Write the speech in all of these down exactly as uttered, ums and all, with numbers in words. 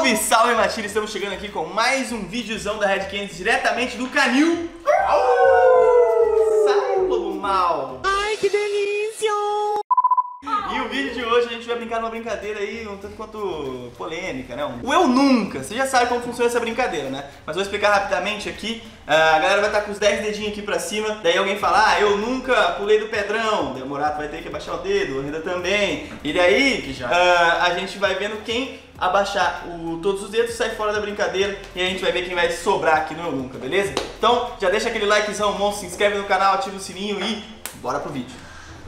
Salve, salve, Matilha! Estamos chegando aqui com mais um videozão da Red Canids diretamente do canil. Sai, lobo mal! Ai, que delícia! E o vídeo de hoje a gente vai brincar numa brincadeira aí um tanto quanto polêmica, né? O Eu Nunca. Você já sabe como funciona essa brincadeira, né? Mas vou explicar rapidamente aqui. A galera vai estar com os dez dedinhos aqui pra cima. Daí alguém fala, ah, eu nunca pulei do pedrão. Daí o Morato vai ter que abaixar o dedo, o Renda também. E daí uh, a gente vai vendo quem abaixar o, todos os dedos, sai fora da brincadeira. E a gente vai ver quem vai sobrar aqui no Eu Nunca, beleza? Então já deixa aquele likezão monstro, se inscreve no canal, ativa o sininho e bora pro vídeo.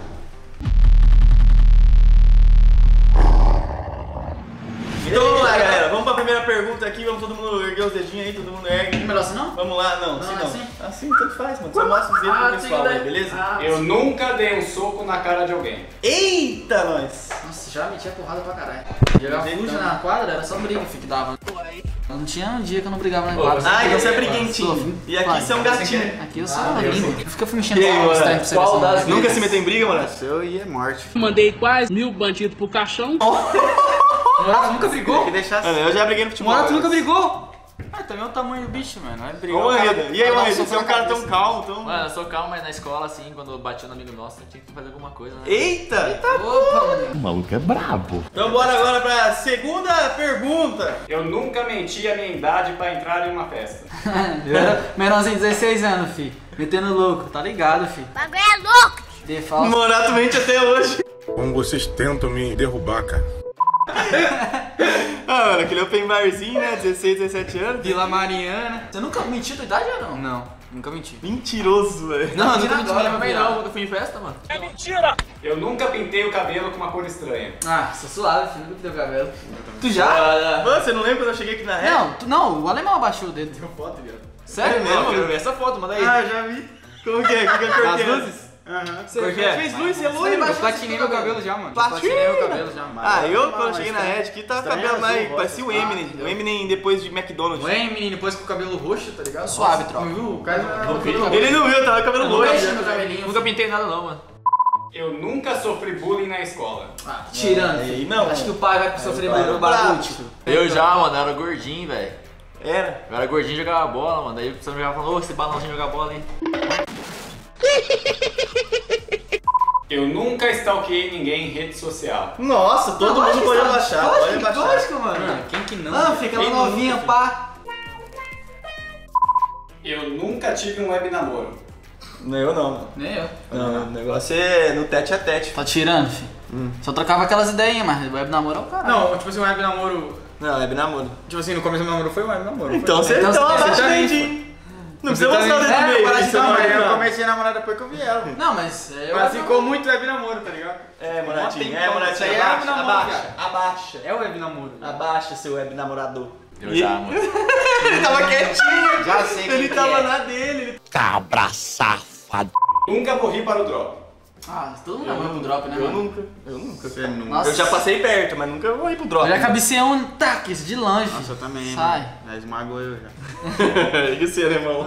Então vamos lá, galera, vamos pra primeira pergunta aqui, vamos todo mundo erguer os dedinhos aí, todo mundo ergue. Melhor assim não? Vamos lá, não, assim não. não. Assim, assim tanto faz, mano, só mostra os dedos ah, pro pessoal aí, beleza? Ah, eu sim. nunca dei um soco na cara de alguém. Eita, nós! Nossa, já metia porrada pra caralho. Jogava fuja na quadra, era só briga que dava. Não tinha um dia que eu não brigava na quadra. Ah, então você é briguentinho. E aqui você é um gatinho. Aqui eu sou ah, lindo. Eu fico me enchendo os tempos. Qual das nunca se meteu em briga, mano? Eu ia morte. Mandei quase mil bandidos pro caixão. Morato nunca brigou? Que deixar assim. Eu já briguei no futebol. Morato nunca brigou? Ah, também é o tamanho do bicho, mano. Não é brigar. Ô, Renda. E aí, Renda? Você é um cara tão calmo, tão... Mano, eu sou calmo, mas na escola, assim, quando eu bati no amigo nosso, eu tinha que fazer alguma coisa, né? Eita! Eita! Opa, mano. O maluco é brabo. Então bora agora pra segunda pergunta. Eu nunca menti a minha idade pra entrar em uma festa. Eu era menorzinho de dezesseis anos, fi. Metendo louco, tá ligado, fi? O bagulho é louco! De falso. Morato mente até hoje. Como vocês tentam me derrubar, cara. Ah, mano, aquele open barzinho, né? dezesseis, dezessete anos. Vila Mariana. Você nunca mentiu tua idade ou não? Não, nunca menti. Mentiroso, velho. Não, eu nunca menti. Agora, mas não, quando eu fui em festa, mano. É mentira! Eu nunca pintei o cabelo com uma cor estranha. Ah, sou suave, filho. Nunca pintei o cabelo. Tu já? Mano, você não lembra quando eu cheguei aqui na rede? Não, tu, não, o alemão abaixou o dedo. Tem foto, viado. Sério mesmo? Eu quero ver essa foto, manda aí. Ah, já vi. Como que é? O que é a cor As que é? luzes? Aham. Você Cor que é? fez luz, você é Eu loiro. platinei meu cabelo já, mano. Platina. Platinei meu cabelo já, mano. Ah, eu quando cheguei na Red aqui tava com o cabelo mais... Parecia o Eminem. entendeu? O Eminem depois de McDonald's. Não é, menino, depois com o cabelo roxo, tá ligado? Suave, troca. Não viu? O cara Ele não viu, tava com o cabelo Nunca roxo. mexi no cabelinho. Nunca pintei nada não, mano. Eu nunca sofri bullying na escola. Ah, tirando, Aí filho. não. Acho que o pai vai sofrer o pai bullying no é brabo, bagulho. tio. Eu já, mano, eu era gordinho, velho. Era? Eu era gordinho e jogava bola, mano. Daí o pessoal jogava falando, ô, esse balãozinho jogar bola aí. Eu nunca stalkeei ninguém em rede social. Nossa, todo mundo pode abaixar, pode abaixar. Lógico, mano. Quem que não? Ah, fica lá Quem novinha, nunca, pá. Eu nunca tive um web namoro. Não, eu não, mano. Nem eu. Não, o negócio é no tete a tete. Tá tirando, filho. Hum. Só trocava aquelas ideinhas, mas web namoro é o cara. Não, tipo assim, um web namoro. Não, é namoro. Tipo assim, no começo do namoro foi um web namoro. Então foi. você Então então você abaixa o também dedinho. Não precisa mostrar o dedo É, do meio. parece isso não, não mas é eu não. comecei a namorar depois que eu vi ela. Não, mas é Mas ficou muito web namoro, tá ligado? É, Moratinho, Mó é, tempão. Moratinho, Isso aí é abaixa, web namoro, abaixa, viado. abaixa. É o web namoro. Abaixa seu web namorador. Eu E- já, mano. Ele tava quietinho. Já sei quem Ele que tava é. na dele. ele- Cabra safado. Nunca morri para o drop. Ah, todo mundo namora pro drop, né, Eu mano? nunca, eu nunca. Você nunca. Nossa. Eu já passei perto, mas nunca vou ir pro drop. Eu já cabeceei um taques de longe. Nossa, eu também. Sai. Mano. Já esmagou eu já. E você, alemão?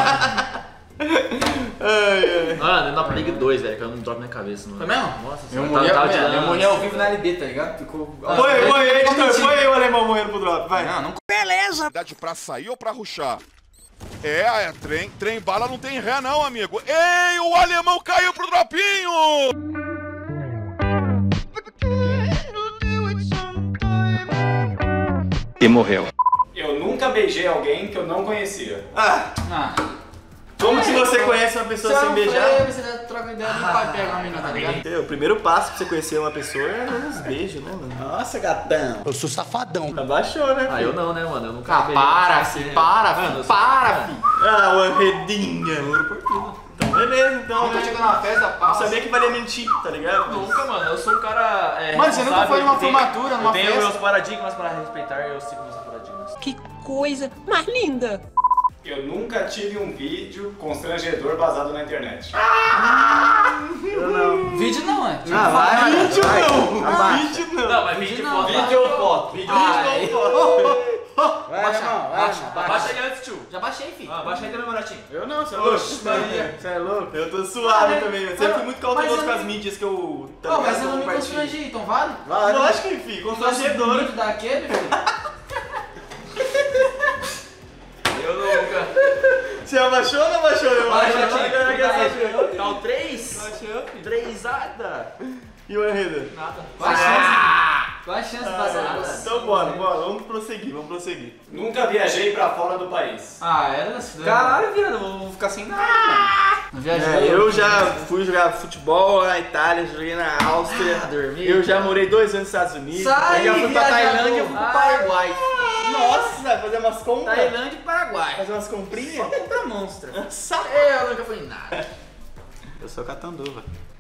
Ai, ai. Mano, eu na Pro League dois, velho, que eu não drop na cabeça, mano. Foi mesmo? Nossa, Eu senhora, morri, tava eu, tirando. eu morri ao vivo na L B, tá ligado? Ficou. Põe, põe, editor, põe aí o alemão morrendo pro drop, vai. Não, não. Idade pra sair ou pra ruxar? É, é, trem, trem bala não tem ré não, amigo. Ei, o alemão caiu pro dropinho! E morreu. Eu nunca beijei alguém que eu não conhecia. Ah, Ah. como que você conhece uma pessoa sem beijar? Você já troca ideia e o pai pega uma menina, tá ligado? É, o primeiro passo pra você conhecer uma pessoa é dar uns beijos, né, mano? Nossa, gatão. Eu sou safadão. Abaixou, né? Ah, eu não, né, mano? Eu nunca Ah, beijei para, ninguém, filho, assim. para, Mano, filho, eu sou- para, filho. Ah, uma redinha. Ouro por tudo. Então, beleza, então. Nunca chegou numa festa, Eu pau. sabia que valia mentir, tá ligado? Nunca, mano. Eu sou um cara. É, Mano, você nunca responsável, foi numa eu tenho- formatura, numa Eu tenho festa? meus paradigmas para respeitar e eu sigo meus paradigmas. Que coisa mais linda! Eu nunca tive um vídeo constrangedor vazado na internet. Vídeo não, é? Não, vai, Vídeo vai. não, Abaixa. vídeo não. Não, mas vídeo vídeo não, foto. vai. Vídeo ou foto? Vídeo Ai. Vai, Baixa, irmão, vai. baixa, vai. Baixa aí antes, tio. Já baixei, filho. Ah, baixa aí também, Moratinho. Eu não, você é louco. Oxe, Maria. Você é louco. Eu tô suave Ah, também, eu mas- sempre fui muito mas cauteloso eu com as não- mídias que eu... tá Pô, ligado? mas eu não me Compartilho. constrangi, então vale? Vai, Lógico que, filho, constrangedor. Vídeo daquele, filho. baixou ou não baixou? Eu Baixa, acho que Tá o três? Baixou. Trêsada. E o Enredo? Nada. Qual a chance? Qual a chance de fazer nada? Então bora, bora, vamos prosseguir, vamos prosseguir. Nunca viajei pra fora do país. Ah, era nessa Caralho, viado, eu vou ficar sem nada, mano. Não viajou. É, eu já fui jogar futebol na Itália, joguei na Áustria. Ah, dormi. Eu já morei dois anos nos Estados Unidos. Sai, Eu já fui pra viajador. Tailândia, eu fui pro Paraguai. Nossa, fazer umas compras? Tailândia e Paraguai. Fazer umas comprinhas? Compra monstro. Saco. Eu nunca fui em nada. Eu sou catanduva.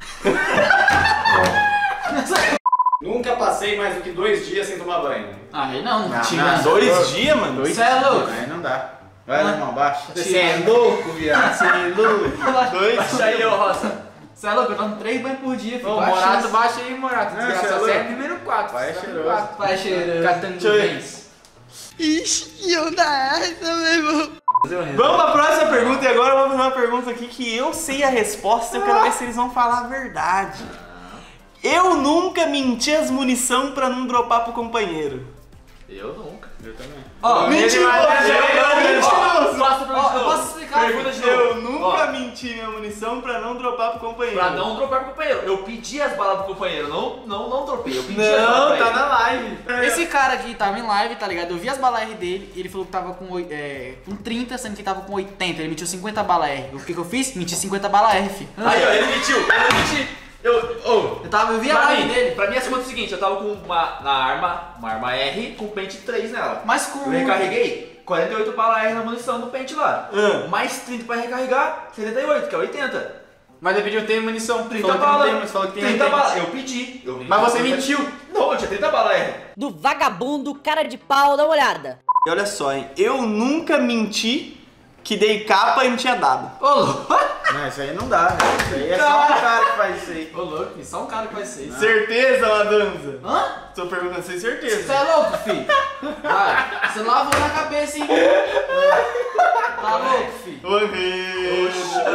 Nunca passei mais do que dois dias sem tomar banho. Ah, aí não, Não, tira. não. Dois dias, mano? Você é louco? Aí não dá. Vai, Ah. irmão, baixa. Você é louco, viado. Você é louco. Dois Baixa aí, ô Roça. Você é louco? Eu tomo três banhos por dia, filho. Ô, Baixa Morato, isso. baixa aí, Morato. Não, Desgraça, você é você é louco. número quatro. Vai, é cheiroso. Vai cheiroso. Catando Deixa eu ver. bens. Ixi, que onda é essa, meu irmão? Vamos pra próxima pergunta e agora eu vou fazer uma pergunta aqui que eu sei a resposta e eu quero ver se eles vão falar a verdade. Eu nunca menti as munição pra não dropar pro companheiro. Eu nunca. Eu também. Ó, Mentiroso! Mentiroso! Faça pra Ó, mim. eu posso explicar? Pergunta de Eu novo. nunca Ó, menti minha munição pra não dropar pro companheiro. Pra não dropar pro companheiro. Eu pedi as balas pro companheiro. Não, não, não dropei. Eu pedi as balas Não, pra tá ele. na live. Esse cara aqui tava em live, tá ligado? Eu vi as balas R dele e ele falou que tava com, oi- é, com trinta, sendo que tava com oitenta. Ele mentiu cinquenta balas R. O que que eu fiz? Menti cinquenta balas R, fi. Aí, ó, ele mentiu. Eu menti. Eu, ô, Eu, tava, eu vi a pra live mim, dele. pra mim, essa conta é o seguinte, eu tava com uma, na arma, uma arma R com pente três nela. Mas com... Eu recarreguei quarenta e oito balas R na munição do pente lá. Ah. Mais trinta pra recarregar, setenta e oito, que é oitenta. Mas ele pediu tem munição. trinta Falou que não balas. tem, mas falou que tem. trinta tem. balas. Eu pedi. Eu Mas você mentiu. Não, eu tinha trinta balas R. Do vagabundo, cara de pau, dá uma olhada. E olha só, hein? Eu nunca menti que dei capa e não tinha dado. Ô, louco. Não, isso aí não dá, velho. Isso aí é só um cara que faz isso aí. Ô, louco, só um cara que faz isso. Certeza, Madanza? Hã? Tô perguntando sem Você certeza. é louco, filho? Vai, você lavou na cabeça, hein? Tá louco, filho? Ô, Enredo.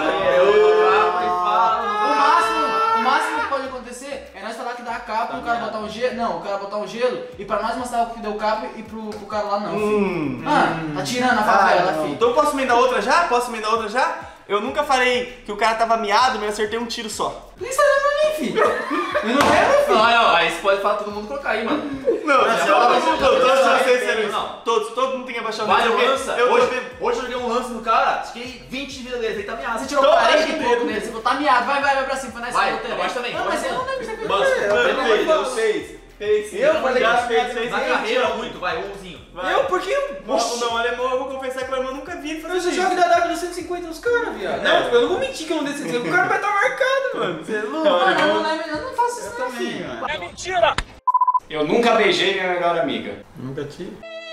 O máximo, o máximo que pode acontecer é nós falar que dá a capa e o cara botar um gelo. Não, o cara botar um gelo e pra nós mostrar o que deu capa e pro, pro cara lá não, filho. Hum. Ah, tá tirando a favela, Ah, não. filho. Então posso emendar outra já? Posso emendar outra já? Eu nunca falei que o cara tava miado, mas eu acertei um tiro só. Isso aí pra mim, filho. Eu não quero, filho. Não, não, aí você pode falar todo mundo colocar aí, mano. Não, Mas todos, eu- todos, eu- todos, eu- todos eu- vocês eu- fizeram isso. não. Todos, todo mundo tem que abaixar o Vai, nível, lança. porque eu tô Hoje, vendo- hoje eu joguei um lance no cara, fiquei vinte de vida dele, ele tá ameaça. Você tirou Então, quarenta acho e que pouco tem- dele. Você falou, tá miado. Vai, vai, vai pra cima. Foi na Vai, escola abaixa também. Não, mas eu não lembro que você fez. Mano, Mano, fez, eu fez. Fez sim. Eu falei já que fez, na fez na sim. carreira muito, vai, umzinho. Vai. Eu, por que eu... Não, não, o alemão, eu vou confessar que o alemão nunca vi ele fazer Eu já isso. jogo da W cento e cinquenta nos caras, viado. Não, eu não vou mentir que eu não dei cento e cinquenta. O cara vai estar marcado, mano. Você é louco. Mano, eu não lembro. Eu não faço isso, não, também, filho. mano. Eu nunca beijei minha melhor amiga. Nunca tive.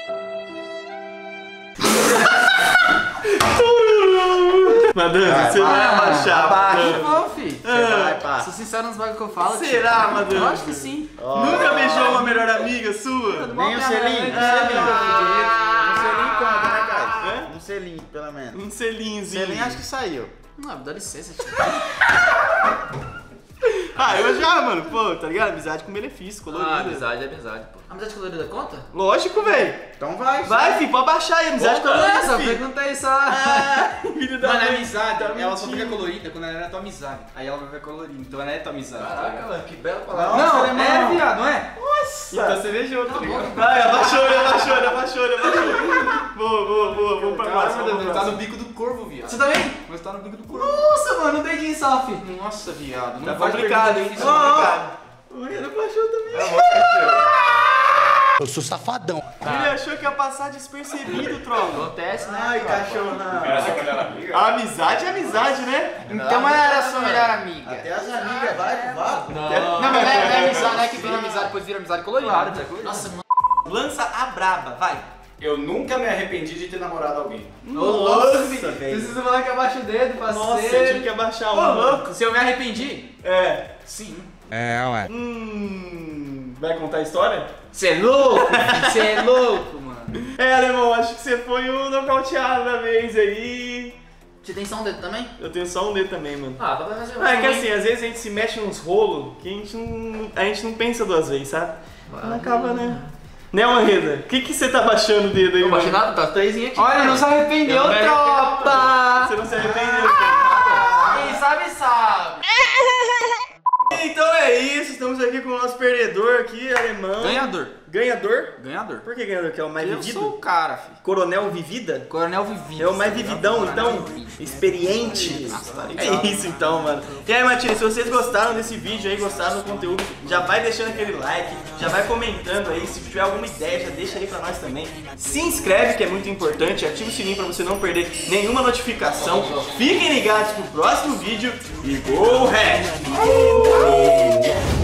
Madame, Vai, você vai vai, abaixar. abaixa. Madame. Não, filho. Ah, Vai, pá. Sou sincero nos bagulhos que eu falo. Será, tio. Madame? Eu acho que sim. Nunca beijou uma melhor amiga sua? Nem um selinho. Um Ah. selinho. Um selinho conta, né, cara? Hã? Um selinho, pelo menos. Um selinhozinho. Selinho acho que saiu. Não, dá licença, tio. Ah, eu já, mano. Pô, tá ligado? Amizade com benefício, colorido. Ah, amizade é amizade, pô. Amizade colorida conta? Lógico, velho. Então vai. Vai, filho, pode baixar aí. Amizade Conta. colorida, Essa, filho. perguntei só. Ah, filho da Mano, a mãe. amizade, Tá ela só mentindo. fica colorida quando ela era tua amizade. Aí ela vai ficar colorida, então ela é tua amizade. tá Caraca, ligado? mano, que bela palavra. Não, alemão. é, viado, não é? Nossa. Então você beijou, tá ligado? Vai, abaixou, ele abaixou, ele abaixou, ele abaixou. Boa, boa, boa. Vamos pra Caramba, próxima. Deus, vamos ele pra tá no próxima. bico do corvo, viado. Você também? Mas tá no bico do corvo. Nossa, mano, um dedinho só, filho. Nossa, viado. Tá Não faz complicado, pergunta hein? difícil, Ó, não, ó. cara. O Renan baixou também. Eu sou safadão. Ele achou que ia passar despercebido, troll. Acontece, né? Ai, cachorro. Era sua melhor amiga? A amizade é amizade, né? Então ela era sua melhor amiga. Até as amigas, vai, vai. Não, mas não é, não é amizade, não é que vira amizade, depois vira amizade colorida. Claro, tá colorido. Nossa, mano. Lança a braba, vai. Eu nunca me arrependi de ter namorado alguém. Nossa, Precisa velho. falar que abaixa o dedo, parceiro. Nossa, eu tive que abaixar Ô, um. louco, se eu me arrependi? É. Sim. Hum. Vai contar a história? Você é louco? Você é louco, mano. É, alemão, acho que você foi o nocauteado da vez aí. Você tem só um dedo também? Eu tenho só um dedo também, mano. Ah, dá pra fazer Ah, é que assim, às vezes a gente se mexe nos rolos que a gente não, a gente não pensa duas vezes, sabe? Não acaba, né? Né, Manreda? O que que você tá baixando o dedo aí, Não baixei mano? nada, tá trezinho aqui. Olha, não se arrependeu, Eu não me tropa! Você não se arrependeu, cara. Quem sabe, sabe. Então é isso, estamos aqui com o nosso perdedor aqui, alemão. Ganhador. Ganhador? Ganhador. Por que ganhador? Que é o mais Eu vivido? sou o cara, filho. Coronel Vivida? Coronel Vivi. É o mais vividão, então? Experiente? É isso então, mano. E aí, Matilha, se vocês gostaram desse vídeo aí, gostaram do conteúdo, já vai deixando aquele like, já vai comentando aí, se tiver alguma ideia, já deixa aí pra nós também. Se inscreve, que é muito importante, ativa o sininho pra você não perder nenhuma notificação. Fiquem ligados pro próximo vídeo e Go Red!